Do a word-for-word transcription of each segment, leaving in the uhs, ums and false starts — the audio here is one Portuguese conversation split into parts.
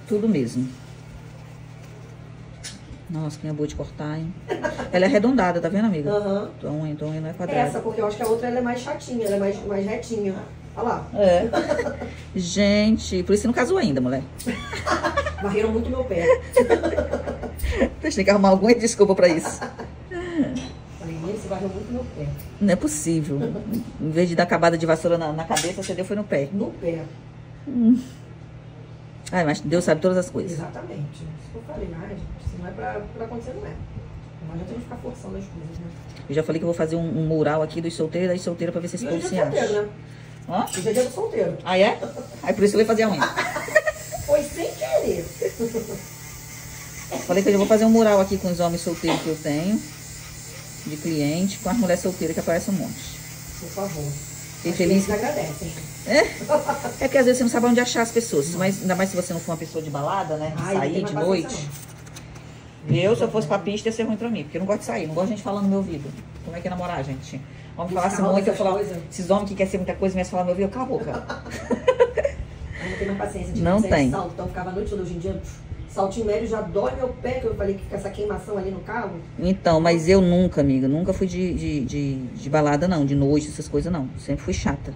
Tudo mesmo. Nossa, que é boa de cortar, hein? Ela é arredondada, tá vendo, amiga? Aham. Então, então ela não é quadrada. Essa, porque eu acho que a outra ela é mais chatinha, ela é mais, mais retinha. Olha lá. É. Gente, por isso que não casou ainda, mulher. Varreram muito meu pé. Deixa que arrumar alguma desculpa pra isso. Falei, você varreu muito meu pé. Não é possível. Em vez de dar acabada de vassoura na, na cabeça, você deu foi no pé. No pé. Hum. Ai, mas Deus sabe todas as coisas. Exatamente. Isso que eu falei, ai, gente, se não é pra, pra acontecer, não é. Não adianta a gente ficar forçando as coisas, né? Eu já falei que eu vou fazer um, um mural aqui dos solteiros e das solteiras pra ver se esse povo se acha. Né? Hã? Hoje é dia do solteiro. Ah, é? Aí por isso eu ia fazer a unha. Foi sem querer. Falei que eu já vou fazer um mural aqui com os homens solteiros que eu tenho, de cliente, com as mulheres solteiras que aparecem um monte. Por favor. Fiquei feliz. Eles agradecem. É? É que às vezes você não sabe onde achar as pessoas, mas ainda mais se você não for uma pessoa de balada, né? De Ai, não tem sair mais de paciência, noite. Eu, se eu fosse pra pista, ia ser ruim pra mim, porque eu não gosto de sair, não gosto de gente falando no meu ouvido. Como é que é namorar, gente? Homem falasse muito, eu falava, esses homens que querem ser muita coisa, me falar no meu ouvido, eu cala a boca. Ai, não tem mais paciência de Não sair tem. de salto, então ficava a noite toda hoje em dia. Saltinho médio já dói meu pé, que eu falei que fica essa queimação ali no carro. Então, mas eu nunca, amiga, nunca fui de, de, de, de balada, não, de noite, essas coisas, não. Sempre fui chata.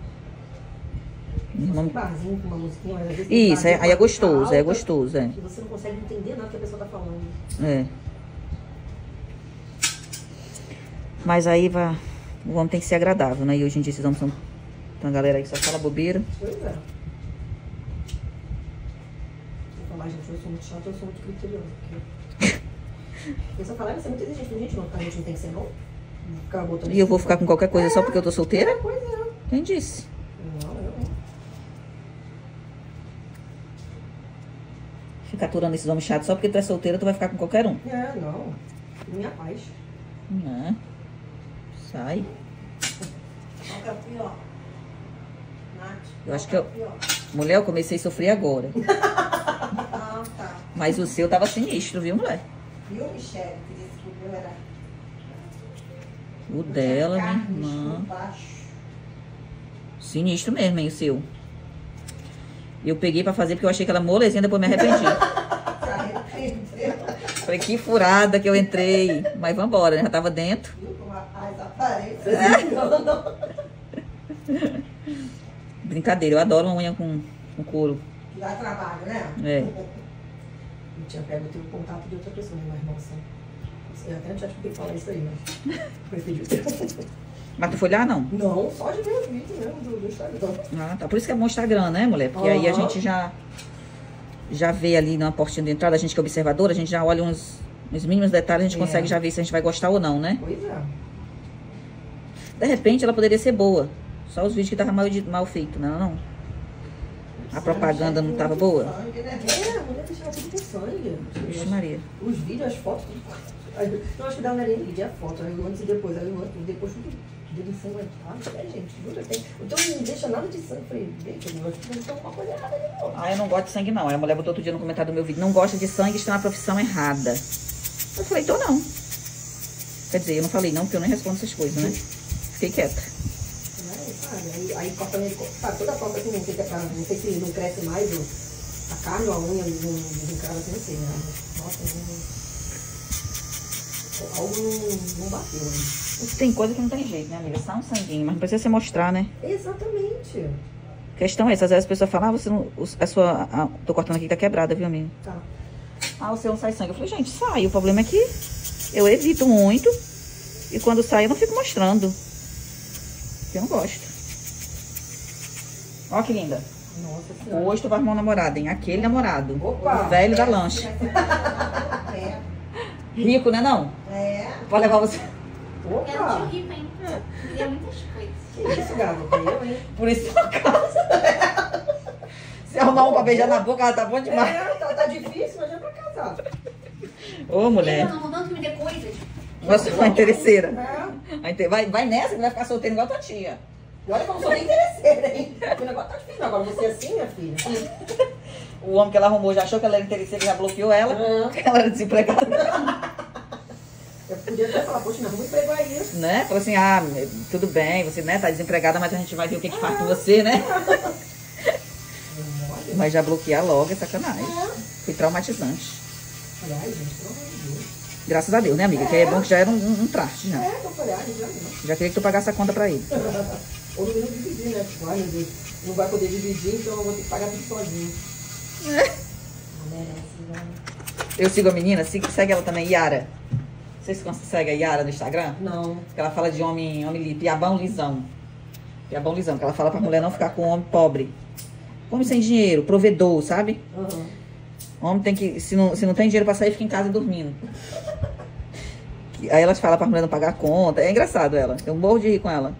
Um barzinho com uma musiquinha, mas às vezes Isso, tem é, aí é barzinho gostoso, alta, é gostoso, é. que você não consegue entender nada que a pessoa tá falando. É. Mas aí vai, o homem tem que ser agradável, né? E hoje em dia esses homens são tem uma galera aí que só fala bobeira. Pois é. Vou falar, gente, eu sou muito chata, eu sou muito criteriosa. Porque... eu só falar, você é muito exigente, gente, não, a gente não tem que ser não. Ficar botando E eu vou ficar com qualquer coisa é, só porque eu tô solteira? É, pois é. Quem disse? Não, eu não. Ficar aturando esses homens chatos só porque tu é solteira, tu vai ficar com qualquer um. É, não. Minha paz. Não. Sai. Eu acho que eu... Mulher, eu comecei a sofrer agora. Ah, tá. Mas o seu tava sinistro, viu, mulher? Viu, Michele, que disse que o meu era... O dela, minha carne irmã. por baixo. Sinistro mesmo, hein, o seu. Eu peguei pra fazer porque eu achei que ela molezinha, depois me arrependi. Se arrependeu. Falei, que furada que eu entrei. Mas vambora, né? Já tava dentro. Viu como a paz aparece? Brincadeira, eu adoro uma unha com, com couro. Dá trabalho, né? É. Eu tinha pego o teu contato de outra pessoa, né, irmão? Eu até já tive que falar isso aí, mas preferi o teu. Mas tu foi lá, não? Não, só de ver os vídeos mesmo do, do Instagram. Ah, tá. Por isso que é bom Instagram, né, mulher? Porque aí a Aham. gente já, já vê ali na portinha de entrada, a gente que é observadora, a gente já olha uns, uns mínimos detalhes, a gente É. consegue já ver se a gente vai gostar ou não, né? Pois é. De repente ela poderia ser boa. Só os vídeos que estavam mal, edi- mal feitos, não, não? A propaganda não tava boa? Sangue, né? É, a mulher deixava tudo com sangue. Vixe, Maria. Os vídeos, as fotos, tudo. Aí, eu acho que dá uma nem vídeo, é a foto. Aí o antes e depois. Aí o antes, depois tudo. Dedo ensanguentado. É, gente, jura, tem. Então não deixa nada de sangue. Eu falei, gente, eu acho que não tem uma coisa errada ali, não. Ah, eu não gosto de sangue, não. Aí a mulher botou outro dia no comentário do meu vídeo, não gosta de sangue, está na profissão errada. Eu falei, tô não. Quer dizer, eu não falei não, porque eu nem respondo essas coisas, né? Fiquei quieta. Aí, sabe, aí, aí corta, sabe, toda corta assim, não sei, se é pra, não sei se não cresce mais o, a carne ou a unha, não, não crava assim, não sei, né? Nossa, não, algo não, não bateu, né? Tem coisa que não tem jeito, né, amiga? Só um sanguinho, mas não precisa você mostrar, né? Exatamente. A questão é essa, às vezes as pessoas falam, ah, você não... A sua... A, tô cortando aqui que tá quebrada, viu, amiga? Tá. Ah, o seu não sai sangue. Eu falei, gente, sai. O problema é que eu evito muito e quando sai eu não fico mostrando. Porque eu não gosto. Ó que linda. Nossa Senhora. Hoje tu vai arrumar um namorado, hein? Aquele namorado. Opa. O velho da lancha. É. Rico, né não? É. Pode levar você. Era um tio Opa. rico, hein? Queria muitas coisas. Que isso, garota? Eu, hein? Por isso tua casa. Se arrumar um pra beijar na boca, ela tá bom demais. É, tá, tá difícil, mas já é pra casar. Ô, mulher. Eu não tanto me dê coisas. Você foi interesseira. É. Vai, ter- vai, vai nessa que vai ficar solteiro igual tua tia. E olha que eu não sou nem interesseira, hein? O negócio tá difícil. Agora você assim, minha filha. O homem que ela arrumou já achou que ela era interesseira, já bloqueou ela. É. Porque ela era desempregada. Eu podia até falar, poxa, não, muito emprego aí. Né? Falou assim, ah, tudo bem, você né, tá desempregada, mas a gente vai ver o que que faz com você, né? Mas já bloquear logo é sacanagem. É. Foi traumatizante. Aliás, gente, pelo amor de Deus. Graças a Deus, né, amiga? É. Que é bom que já era um, um, um traste, né? É, que eu falei, ah, já não. Já queria que tu pagasse a conta pra ele. Ou no menos dividir, né? Tipo, ai meu Deus, não vai poder dividir, então eu vou ter que pagar tudo sozinho. Não merece, não. Eu sigo a menina, sigo, segue ela também, Yara. Vocês seguem a Yara no Instagram? Não. Que ela fala de homem, homem li- piabão lisão. Piabão lisão, que ela fala pra mulher não ficar com homem pobre. Homem sem dinheiro, provedor, sabe? Uhum. Homem tem que, se não, se não tem dinheiro pra sair, fica em casa dormindo. Aí ela fala pra mulher não pagar a conta. É engraçado ela. Eu morro de rir com ela.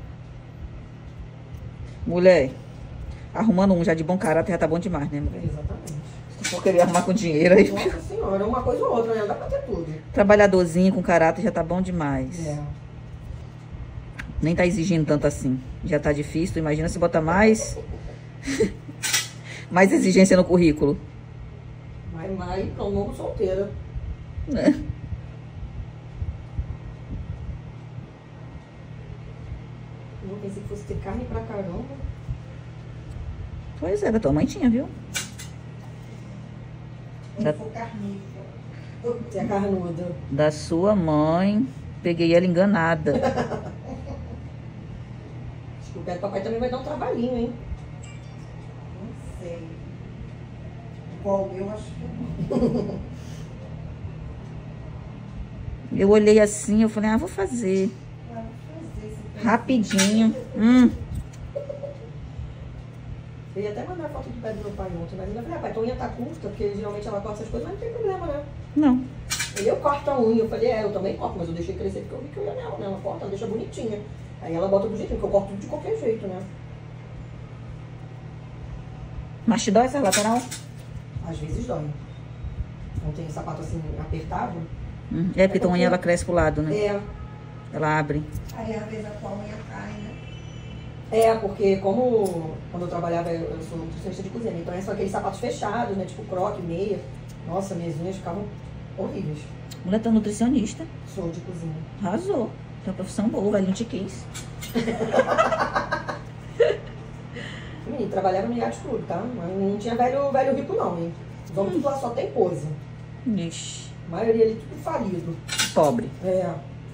Mulher, arrumando um já de bom caráter já tá bom demais, né, mulher? Exatamente. Se for querer arrumar com dinheiro aí. Nossa senhora, uma coisa ou outra, né? Não dá pra ter tudo. Trabalhadorzinho com caráter já tá bom demais. É. Nem tá exigindo tanto assim. Já tá difícil. Tu imagina se botar mais. mais exigência no currículo. Vai mais pra um novo solteira. É. Eu pensei que fosse ter carne pra caramba. Pois é, da tua mãe tinha, viu? Da, Eu sou carnívora. Você é carnuda. da sua mãe. Peguei ela enganada. Acho que o pé do papai também vai dar um trabalhinho, hein? Não sei. Igual o meu, acho que não. Eu olhei assim, eu falei, ah, vou fazer. Ah, vou fazer esse pé. Rapidinho. Hum. Eu ia até mandar foto do pé do meu pai ontem, mas ainda falei, ah, pai, tua unha tá curta, porque geralmente ela corta essas coisas, mas não tem problema, né? Não. Ele, eu corto a unha. Eu falei, é, eu também corto, mas eu deixei crescer porque eu vi que eu ia nela, né? Ela corta, ela deixa bonitinha. Aí ela bota do jeitinho, porque eu corto tudo de qualquer jeito, né? Mas te dói essa lateral? Às vezes dói. Não tem sapato assim apertado. Hum. É porque tua unha ela cresce pro lado, né? É, Ela abre. Aí às vezes a tua unha cai, né? é, porque como quando eu trabalhava, eu eu sou nutricionista de cozinha, então é só aqueles sapatos fechados, né? Tipo croque, meia. Nossa, minhas unhas ficavam horríveis. Mulher tá nutricionista. Sou de cozinha. Arrasou. Tem uma profissão boa, o velhinho te quis. Menino, trabalhava no iate clube, tá? Mas não tinha velho, velho rico não, hein? Os homens tudo lá só tem coisa. Ixi, A maioria ali tudo falido. pobre. É.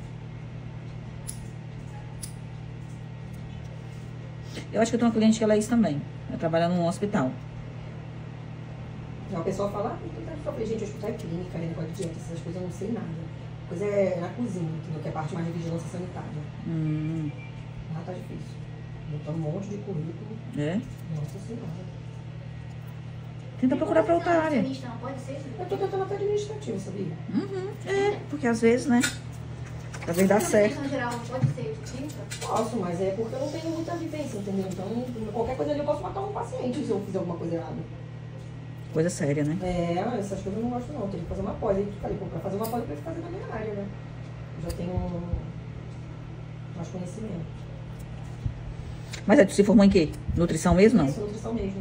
Eu acho que eu tenho uma cliente que ela é isso também. Ela trabalha num hospital. Aí a pessoa fala, ah, então eu falei, gente, hospital é clínica, né? Negócio de dieta, essas coisas eu não sei nada. Coisa é na cozinha, entendeu? Que é a parte mais de vigilância sanitária. Hum, Lá tá difícil. Botando um monte de currículo. é? Nossa senhora. Tenta procurar pra outra área. Nutricionista não pode ser? Eu tô tentando até administrativo, sabia? Uhum, é, porque às vezes, né? Às vezes dá certo. Nutrição geral não pode ser nutricionista? Posso, mas é porque eu não tenho muita vivência, entendeu? Então, qualquer coisa ali eu posso matar um paciente se eu fizer alguma coisa errada. Coisa séria, né? É, essas coisas eu não gosto não. Eu teria que fazer uma pós. Aí eu falei, pô, pra fazer uma pós eu preciso fazer na minha área, né? Eu já tenho mais conhecimento. Mas aí tu se formou em quê? Nutrição mesmo, não? Isso, nutrição mesmo.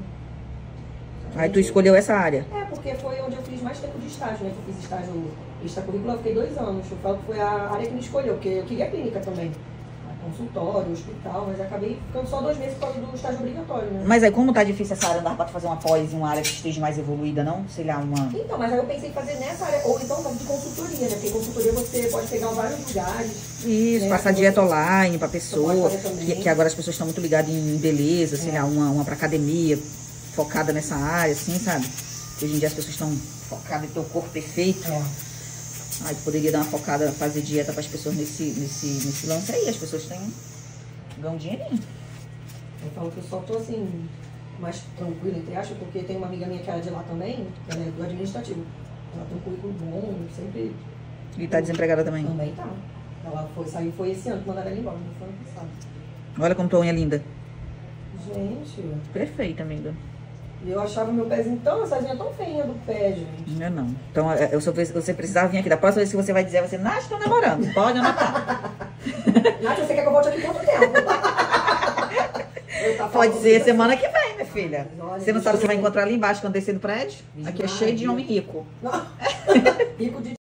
Aí tu escolheu essa área. É, porque foi onde eu fiz mais tempo de estágio, né? Que eu fiz estágio extracurricular, eu fiquei dois anos. Eu falo que foi a área que me escolheu, porque eu queria clínica também. Consultório, hospital, mas acabei ficando só dois meses por causa do estágio obrigatório, né? Mas aí como tá difícil essa área, não dá pra tu fazer uma pós em uma área que esteja mais evoluída, não? Sei lá, uma... Então, mas aí eu pensei em fazer nessa área, ou então fazer de consultoria, né? Porque consultoria você pode pegar em vários lugares. Isso, né? passar Você- dieta online pra você pessoa. pode fazer também. Que, que agora as pessoas estão muito ligadas em beleza, sei É. lá, uma, uma pra academia, focada nessa área, assim, sabe? Que hoje em dia as pessoas estão focadas em ter o corpo perfeito. É. Aí tu poderia dar uma focada, fazer dieta pras pessoas nesse, nesse, nesse lance aí. As pessoas têm... ganham um dinheirinho. Eu falo que eu só tô assim, mais tranquila, entre aspas, porque tem uma amiga minha que era de lá também, ela é do administrativo. Ela tem um currículo bom, sempre. E tá desempregada também. Também tá. Ela foi, saiu, foi esse ano que mandaram ela embora, não foi ano passado. Olha como tua unha é linda. Gente, Perfeita, amiga. e eu achava meu pezinho tão, essa unha tão feinha do pé, gente. Não é não. Então, é, eu só, você precisava vir aqui. Da próxima vez que você vai dizer, você, Nath, estou namorando. Pode anotar. Nath, você quer que eu volte aqui quanto tempo? Eu tava Pode falando ser que- semana que vem, minha filha. Mas olha, Você não sabe o que você vai eu- encontrar ali embaixo quando descer do prédio? Vixe Aqui é Maria. cheio de homem rico. Rico de